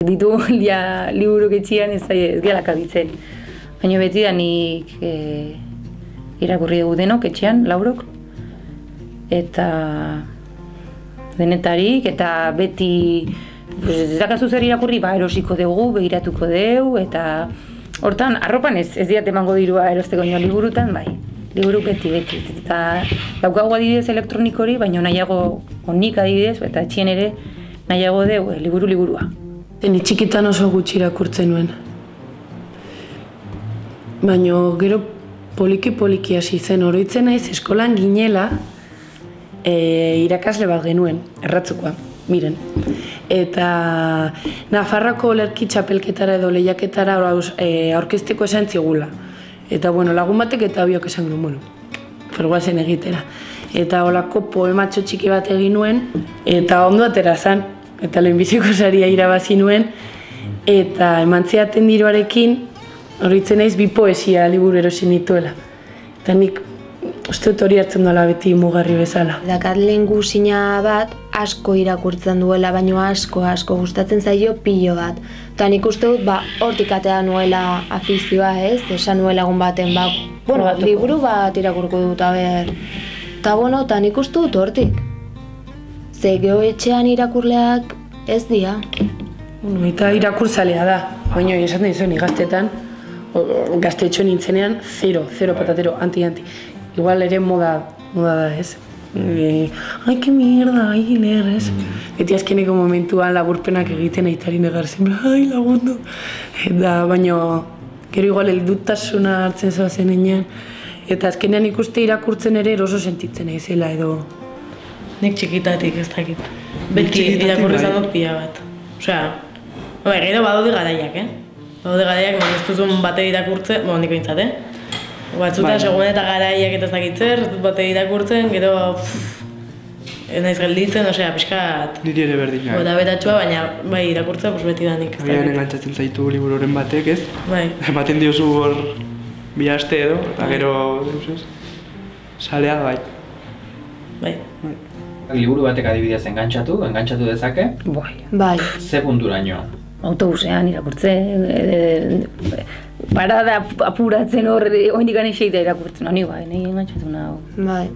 ditu liburuk etxian ez gelak abitzen. Baina beti da nik irakurri dugu denok etxean, laurok. Eta denetarik, eta beti ez dakazu zer irakurri, erosiko dugu, begiratuko dugu, eta hortan, arropan ez diat emango dirua erosteko nio liburutan, bai. Liburu beti. Eta daukagu adibidez elektroniko hori, baina nahiago onik adibidez, eta etxien ere nahiago dugu liburua. Ni txikitan oso gutxi irakurtzen nuen. Baina gero poliki hasi zen, oroitzen naiz eskolan ginela irakasle bat genuen, erratzukoa, miren. Eta Nafarroako olerki txapelketara edo lehiaketara aurkezteko esan zigula. Eta lagun batek eta biok esan genuen, guazen egitera. Eta holako poematxo txiki bat egin nuen, eta ondo atera zen. Eta lehenbiziko saria irabazi nuen, eta eman zidaten diruarekin, oroitzen naiz 2 poesia liburu erosi nituela. Eta nik uste dut hori hartzen dola beti mugarri bezala. Dakat lehengusina bat asko irakurtzen duela, baina asko gustatzen zaio pilo bat. Eta nik uste dut hortik atea nuela afizioa ez, esan nuela egun baten liburu bat irakurko dut, eta nik uste dut hortik. Ze geho etxean irakurleak ez dira. Eta irakurzalea da, baina esaten dizuen gaztetan, gaztetxo nintzenean, 0 patatero, anti. Igual ere moda da ez. Ai, que mierda, ai, leher ez. Beti azkeneko momentuan laburpenak egiten aitari negar zen, ai, lagundu. Eta baina, gero igual heldutasuna hartzen zoazen enean. Eta azkenean ikuste irakurtzen ere eroso sentitzen naizela edo. Nik txikitatik ez dakit. Beti irakurri izan dut pila bat. Osea, gero badaude garaiak, Badaude garaiak, ez duzun bate irakurtzen, nik bintzat, Batzuta, segun eta garaiak eta ez dakitzer, ez dut bate irakurtzen, gero ez naiz gelditzen, osea, pixkat... Niri ere berdina. Eta betatxua, baina bai irakurtzen, beti da nik. Agian engantzatzen zaitu libururen batek, ez? Bai. Ematen diozu hor bi aste edo, eta gero, salea bai. Bai. Liburu batek adibidez engantzatu dezake? Bai. Ze punturaino? Autobusean irakurtzen, parada apuratzen hor, oindik anexeita irakurtzen, honi bai, nahi engantzatu nago. Bai.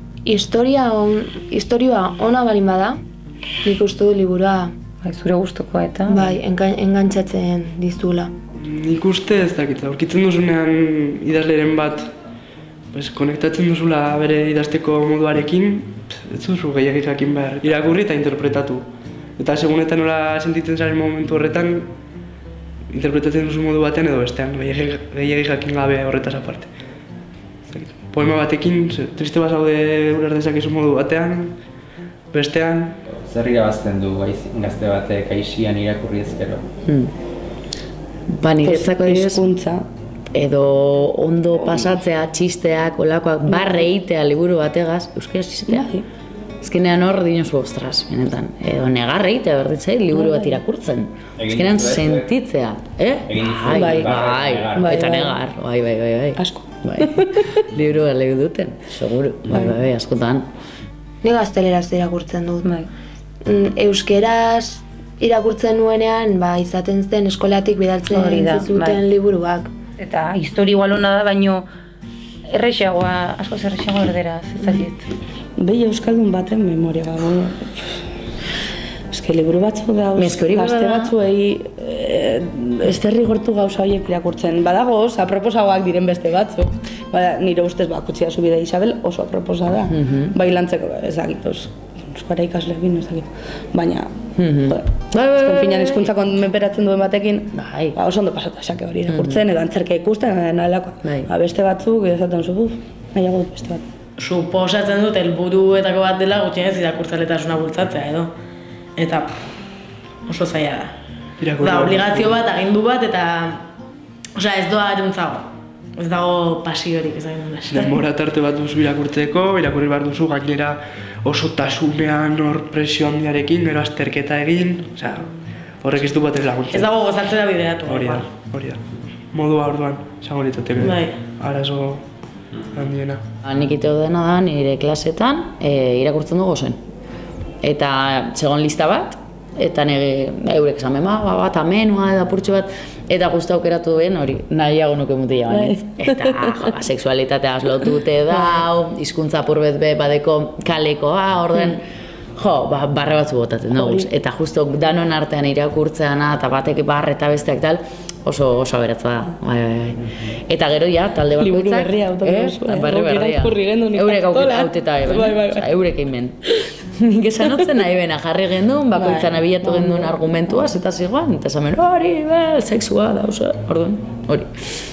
Historioa ona balin bada, nik uste du liburua... Bai, zure gustukoa eta... Bai, engantzatzen dizula. Nik uste ez dakit, aurkitzen duzunean idazleren bat konektatzen duzula bere idazteko moduarekin, ez duzu gehiagik jakin behar. Irakurri eta interpretatu. Eta segunetan nola sentitzen zaren momentu horretan, interpretatzen duzu modu batean edo bestean, gehiagik jakin gabe horretaz aparte. Poema batekin, triste bazaude uler dezakezu modu batean, bestean... Zer irabazten du gazte batek aixian irakurri ezkero? Niretzako hizkuntza edo ondo pasatzea, txisteak, olakoak, barre egitea liburu bategaz, euskaraz izatea. Azkenean hor dinozu, ostras, benetan, edo negarra egitea berditzait liburu bat irakurtzen. Azkenean sentitzea, Bai, eta negar, bai. Asko. Liburu bat legu duten, seguru, bai, askotan. Ni gazteleraz irakurtzen dut. Euskeraz irakurtzen nuenean, izaten zen eskolatik bidaltzen zuten liburuak. Eta histori igual hona da, baino errexagoa, askoz errexagoa erderaz, ez dakit. Behi euskaldun baten memoria gago. Liburu batzuk dauz, gazte batzuei ez derrigortu gauza horiek irakurtzen. Badagoz, aproposagoak diren beste batzuk. Nire ustez Kutsia Zubide Isabel oso aproposa da. Bai lantzeko ezagit, euskara ikasleekin ezagit. Baina, azken finean hizkuntzako menperatzen duen batekin, oso ondo pasatu esake hori irakurtzen, edo antzerkia ikusten, nahelakoa. Beste batzuk, esaten zu, nahiago dut beste bat. Suposatzen dut helburuetako bat dela gutxienez irakurtzaletasuna bultzatzea edo. Eta oso zaila da. Da, obligazio bat, agindu bat, eta... Osea, ez doa eruntzago. Ez dago pasiorik, ez dago. Denbora tarte bat duzu irakurtzeko, irakurri behar duzu gainera oso tasunean hor presio handiarekin, gero azterketa egin, osea, horrek ez du bat ez laguntzen. Ez dago gozatzera bideratu. Hori da. Modua orduan, esango litzateke. Arazo handiena. Nik iteo dena da, nire klasetan irakurtzen dugu zen. Eta segon lista bat, eta eurek esan bat amenua edo apurtxo bat, eta guzti aukeratu duen hori, nahiago nuke mutila baina. Eta sexualitateaz lotute dau, hizkuntza apurbet be badeko kalekoa, orden, barre batzu botatzen dugu. Eta justo danon artean irakurtzeana, eta batek barre eta besteak tal, oso aberatza da. Eta gero ja, talde bakoitzak. Liburu berria berria. Eurek auteta eurek egin. Nik esanotzen nahi bena jarri gendun, bakoitzan abilatu gendun argumentuaz, eta zigoan, eta esamen hori, sexua da, orduan, hori.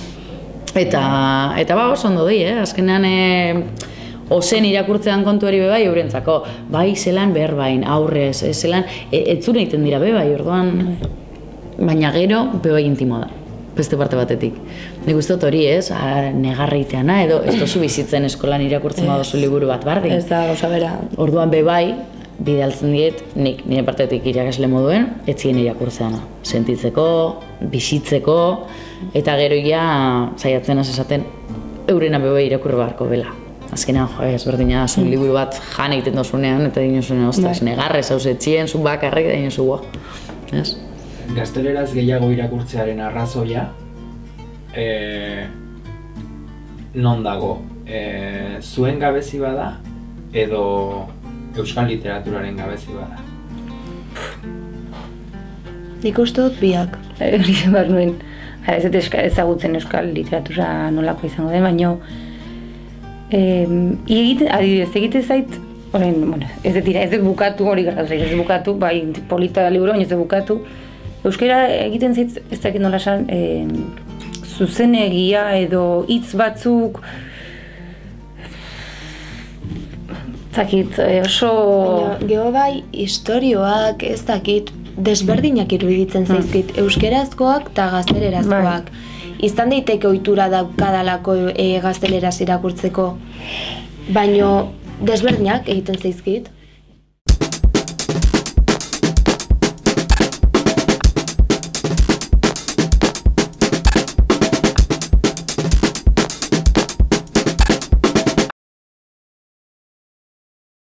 Eta oso ondo di, azkenean ozen irakurtzean kontu hori bebai eurentzako, bai zelan berbain, aurrez, zelan, etzune egiten dira bebai, orduan, baina gero bebai intimo da, beste parte batetik. Nik uste dut hori negarreiteana, edo ez dozu bizitzen eskolan irakurtzen badozu liburu bat bardin. Ez da, gauza bera. Orduan bebai, bidaltzen diet, nik nire partetik irakasle moduen, etzien irakurtzeana. Sentitzeko, bizitzeko, eta gero ja, saiatzen esaten, eurena bebai irakurri beharko bela. Azkenean, ezberdina, zuen liburu bat jan egiten dozunean, eta dinozunean, ostras, negarrez hau etxien, zu bakarrik, da dinozu ez? Gazteleraz gehiago irakurtzearen arrazoia, non dago? Zuen gabezi bada, edo euskal literaturaren gabezi bada? Nik uste dut biak. Hori behar nuen, ez dut ezagutzen euskal literatura nolako izango den, baina egite zait, ez dut bukatu, hori gertatu zait, ez dut bukatu, bai polita da liburu, baina ez dut bukatu. Euskara egiten zait, ez dakit nola esan, zuzenegia edo hitz batzuk, zakit, oso... Geho bai, istorioak, ez dakit, desberdinak iruditzen zaizkit, euskerazkoak eta gaztelerazkoak. Izan daiteke ohitura daukadalako gazteleraz irakurtzeko, baino desberdinak egiten zaizkit.